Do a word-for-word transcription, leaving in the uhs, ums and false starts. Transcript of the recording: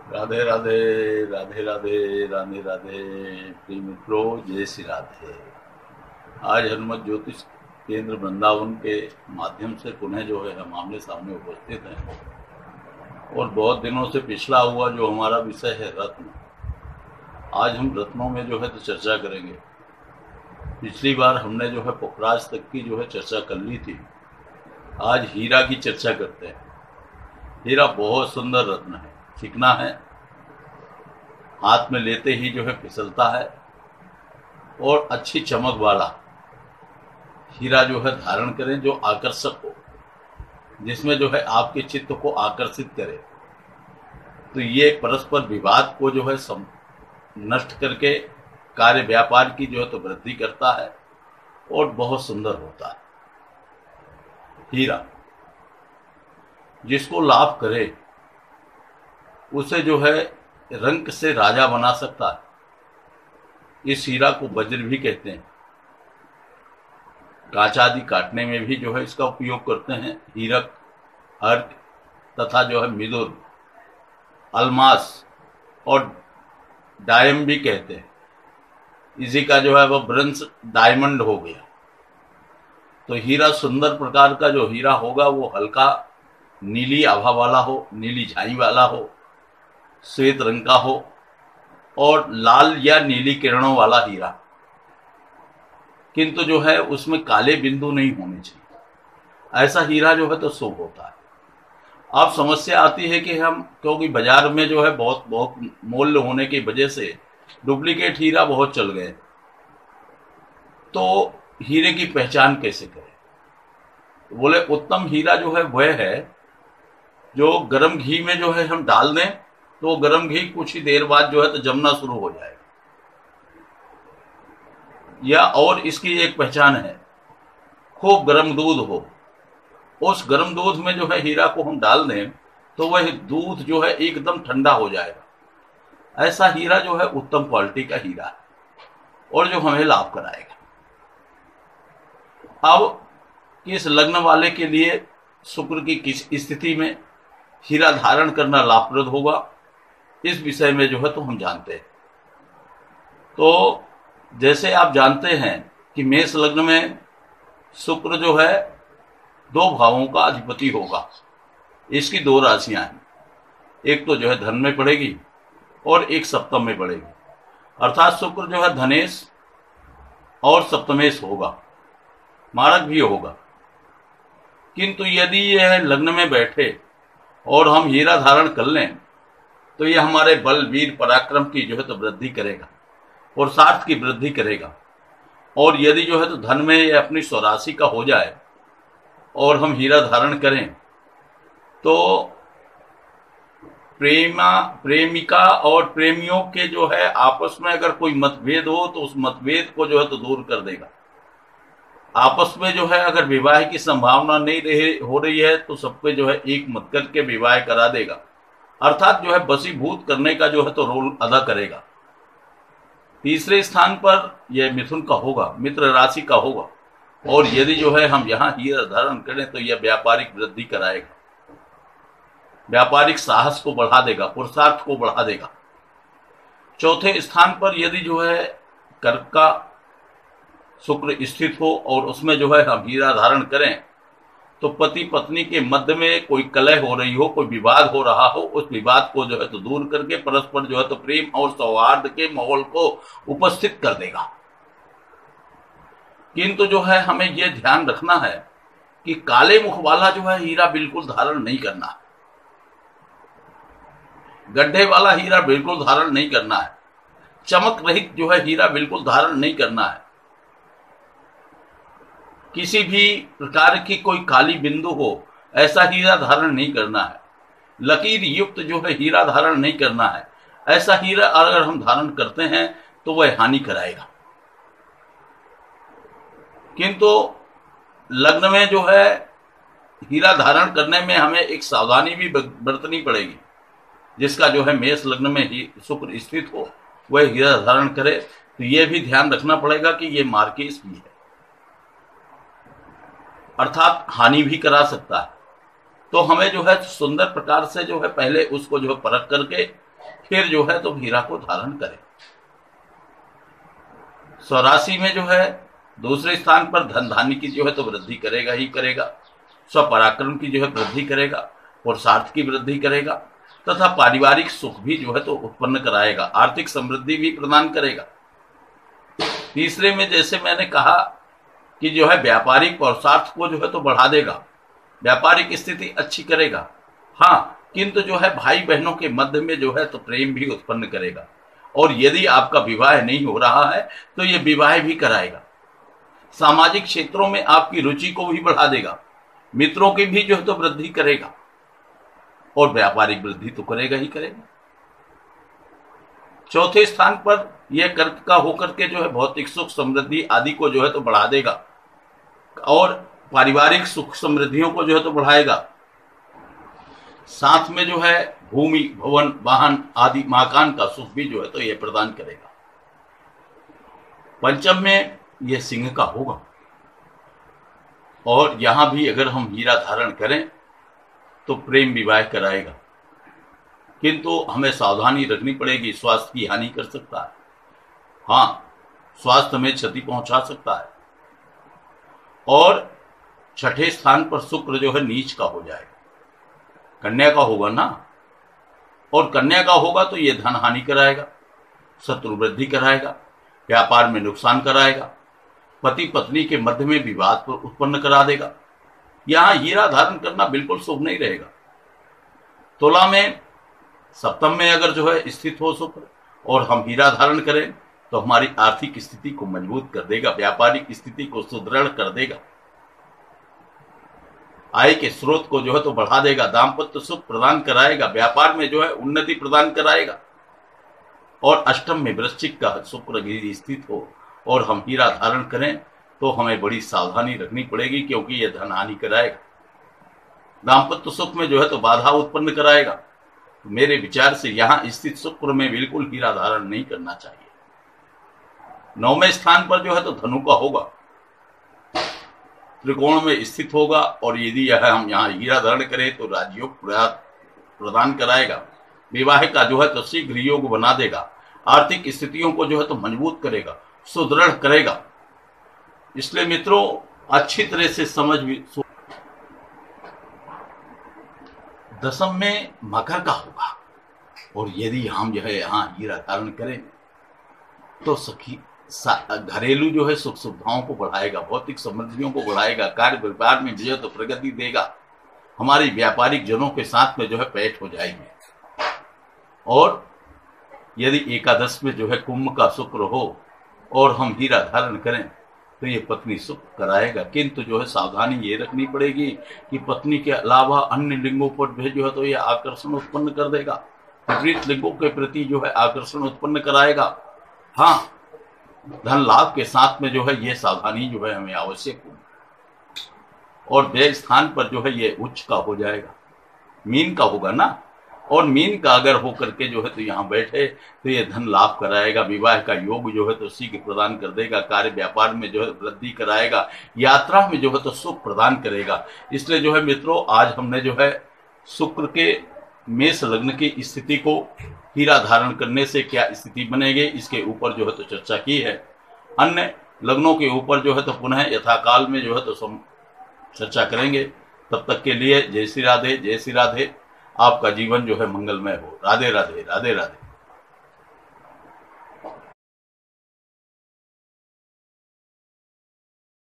राधे राधे राधे राधे राधे राधे प्रिय मित्रों, जय श्री राधे। आज हनुमत ज्योतिष केंद्र वृंदावन के माध्यम से पुनः जो है हम आमने सामने उपस्थित हैं और बहुत दिनों से पिछला हुआ जो हमारा विषय है रत्न, आज हम रत्नों में जो है तो चर्चा करेंगे। पिछली बार हमने जो है पुखराज तक की जो है चर्चा कर ली थी। आज हीरा की चर्चा करते हैं। हीरा बहुत सुंदर रत्न है, चिकना है, हाथ में लेते ही जो है फिसलता है और अच्छी चमक वाला हीरा जो है धारण करें, जो आकर्षक हो, जिसमें जो है आपके चित्त को आकर्षित करे। तो ये परस्पर विवाद को जो है सम, नष्ट करके कार्य व्यापार की जो है तो वृद्धि करता है और बहुत सुंदर होता है। हीरा जिसको लाभ करे उसे जो है रंक से राजा बना सकता है। इस हीरा को वज्र भी कहते हैं। कांच आदि काटने में भी जो है इसका उपयोग करते हैं। हीरक, अर्क तथा जो है मिदुर, अलमास और डायम भी कहते हैं। इसी का जो है वह ब्रंस डायमंड हो गया। तो हीरा सुंदर प्रकार का जो हीरा होगा वो हल्का नीली आभा वाला हो, नीली झाई वाला हो, श्वेत रंग का हो और लाल या नीली किरणों वाला हीरा, किंतु जो है उसमें काले बिंदु नहीं होने चाहिए। ऐसा हीरा जो है तो शुभ होता है। अब समस्या आती है कि हम, क्योंकि बाजार में जो है बहुत बहुत मूल्य होने की वजह से डुप्लीकेट हीरा बहुत चल गए, तो हीरे की पहचान कैसे करें? तो बोले उत्तम हीरा जो है वह है जो गर्म घी में जो है हम डाल दें तो गर्म घी कुछ ही देर बाद जो है तो जमना शुरू हो जाएगा। या और इसकी एक पहचान है, खूब गर्म दूध हो, उस गर्म दूध में जो है हीरा को हम डाल दें तो वह दूध जो है एकदम ठंडा हो जाएगा। ऐसा हीरा जो है उत्तम क्वालिटी का हीरा है और जो हमें लाभ कराएगा। अब किस लग्न वाले के लिए शुक्र की किस स्थिति में हीरा धारण करना लाभप्रद होगा, इस विषय में जो है तो हम जानते हैं। तो जैसे आप जानते हैं कि मेष लग्न में शुक्र जो है दो भावों का अधिपति होगा। इसकी दो राशियां हैं, एक तो जो है धन में पड़ेगी और एक सप्तम में पड़ेगी। अर्थात शुक्र जो है धनेश और सप्तमेश होगा, मारक भी होगा। किंतु यदि यह लग्न में बैठे और हम हीरा धारण कर लें तो यह हमारे बल, वीर, पराक्रम की जो है तो वृद्धि करेगा और सार्थ की वृद्धि करेगा। और यदि जो है तो धन में यह अपनी स्वराशि का हो जाए और हम हीरा धारण करें तो प्रेमा प्रेमिका और प्रेमियों के जो है आपस में अगर कोई मतभेद हो तो उस मतभेद को जो है तो दूर कर देगा। आपस में जो है अगर विवाह की संभावना नहीं रहे हो रही है तो सबको जो है एक मत करके विवाह करा देगा। अर्थात जो है वशीभूत करने का जो है तो रोल अदा करेगा। तीसरे स्थान पर यह मिथुन का होगा, मित्र राशि का होगा। और यदि जो है हम यहाँ हीरा धारण करें तो यह व्यापारिक वृद्धि कराएगा, व्यापारिक साहस को बढ़ा देगा, पुरुषार्थ को बढ़ा देगा। चौथे स्थान पर यदि जो है कर्क का शुक्र स्थित हो और उसमें जो है हम हीरा धारण करें तो पति पत्नी के मध्य में कोई कलह हो रही हो, कोई विवाद हो रहा हो, उस विवाद को जो है तो दूर करके परस्पर जो है तो प्रेम और सौहार्द के माहौल को उपस्थित कर देगा। किंतु जो है हमें यह ध्यान रखना है कि काले मुख वाला जो है हीरा बिल्कुल धारण नहीं करना है, गड्ढे वाला हीरा बिल्कुल धारण नहीं करना है, चमक रहित जो है हीरा बिल्कुल धारण नहीं करना है। किसी भी प्रकार की कोई काली बिंदु हो ऐसा हीरा धारण नहीं करना है। लकीर युक्त जो है हीरा धारण नहीं करना है। ऐसा हीरा अगर हम धारण करते हैं तो वह हानि कराएगा। किंतु लग्न में जो है हीरा धारण करने में हमें एक सावधानी भी बरतनी पड़ेगी। जिसका जो है मेष लग्न में ही शुक्र स्थित हो वह हीरा धारण करे तो यह भी ध्यान रखना पड़ेगा कि यह मार्केस भी है, अर्थात हानि भी करा सकता है। तो हमें जो है सुंदर प्रकार से जो है पहले उसको जो है परख करके फिर जो है तो हीरा को धारण करें। स्वराशि में जो है दूसरे स्थान पर धन धान्य की जो है तो वृद्धि करेगा ही करेगा, स्वपराक्रम की जो है वृद्धि करेगा, पुरुषार्थ की वृद्धि करेगा तथा पारिवारिक सुख भी जो है तो उत्पन्न कराएगा, आर्थिक समृद्धि भी प्रदान करेगा। तीसरे में जैसे मैंने कहा कि जो है व्यापारिक पुरुषार्थ को जो है तो बढ़ा देगा, व्यापारिक स्थिति अच्छी करेगा। हाँ, किंतु जो है भाई बहनों के मध्य में जो है तो प्रेम भी उत्पन्न करेगा, और यदि आपका विवाह नहीं हो रहा है तो ये विवाह भी कराएगा। सामाजिक क्षेत्रों में आपकी रुचि को भी बढ़ा देगा, मित्रों की भी जो है तो वृद्धि करेगा, और व्यापारिक वृद्धि तो करेगा ही करेगा। चौथे स्थान पर यह कर्क का होकर के जो है भौतिक सुख समृद्धि आदि को जो है तो बढ़ा देगा, और पारिवारिक सुख समृद्धियों को जो है तो बढ़ाएगा। साथ में जो है भूमि भवन वाहन आदि मकान का सुख भी जो है तो यह प्रदान करेगा। पंचम में यह सिंह का होगा, और यहां भी अगर हम हीरा धारण करें तो प्रेम विवाह कराएगा, किंतु हमें सावधानी रखनी पड़ेगी, स्वास्थ्य की हानि कर सकता है। हाँ, स्वास्थ्य में क्षति पहुंचा सकता है। और छठे स्थान पर शुक्र जो है नीच का हो जाएगा, कन्या का होगा ना, और कन्या का होगा तो यह धन हानि कराएगा, शत्रु वृद्धि कराएगा, व्यापार में नुकसान कराएगा, पति पत्नी के मध्य में विवाद को उत्पन्न करा देगा। यहां हीरा धारण करना बिल्कुल शुभ नहीं रहेगा। तुला में सप्तम में अगर जो है स्थित हो शुक्र और हम हीरा धारण करें तो हमारी आर्थिक स्थिति को मजबूत कर देगा, व्यापारिक स्थिति को सुदृढ़ कर देगा, आय के स्रोत को जो है तो बढ़ा देगा, दाम्पत्य सुख प्रदान कराएगा, व्यापार में जो है उन्नति प्रदान कराएगा। और अष्टम में वृश्चिक का शुक्र यदि स्थित हो और हम हीरा धारण करें तो हमें बड़ी सावधानी रखनी पड़ेगी, क्योंकि यह धन हानि कराएगा, दाम्पत्य सुख में जो है तो बाधा उत्पन्न कराएगा। तो मेरे विचार से यहां स्थित शुक्र में बिल्कुल हीरा धारण नहीं करना चाहिए। नौवें स्थान पर जो है तो धनु का होगा, त्रिकोण में स्थित होगा, और यदि यह हम यहाँ हीरा धारण करें तो राजयोग प्रदान कराएगा, विवाह का जो है तो शीघ्र योग बना देगा, आर्थिक स्थितियों को जो है तो मजबूत करेगा, सुदृढ़ करेगा। इसलिए मित्रों अच्छी तरह से समझ भी। दसम में मकर का होगा, और यदि हम जो है यहाँ हीरा धारण करें तो सखी घरेलू जो है सुख सुविधाओं को बढ़ाएगा, भौतिक समृद्धियों को बढ़ाएगा, कार्य व्यापार में जो है तो प्रगति देगा, हमारी व्यापारिक जनों के साथ में जो है पैठ हो जाएंगे। और यदि एकादश में जो है कुंभ का शुक्र हो और हम हीरा धारण करें तो ये पत्नी सुख कराएगा, किंतु जो है सावधानी ये रखनी पड़ेगी कि पत्नी के अलावा अन्य लिंगों पर भी जो है तो ये आकर्षण उत्पन्न कर देगा, विपरीत लिंगों के प्रति जो है आकर्षण उत्पन्न कराएगा। हाँ, धन लाभ के साथ में जो है ये सावधानी जो है हमें आवश्यक होगी। और व्यय स्थान पर जो है ये उच्च का हो जाएगा, मीन का होगा ना, और मीन का अगर हो करके जो है तो यहाँ बैठे तो ये धन लाभ कराएगा, विवाह का योग जो है तो शीघ्र प्रदान कर देगा, कार्य व्यापार में जो है वृद्धि कराएगा, यात्रा में जो है तो सुख प्रदान करेगा। इसलिए जो है मित्रों आज हमने जो है शुक्र के मेष लग्न की स्थिति को हीरा धारण करने से क्या स्थिति बनेगी इसके ऊपर जो है तो चर्चा की है। अन्य लग्नों के ऊपर जो है तो पुनः यथाकाल में जो है तो चर्चा करेंगे। तब तक के लिए जय श्री राधे, जय श्री राधे। आपका जीवन जो है मंगलमय हो। राधे राधे, राधे राधे।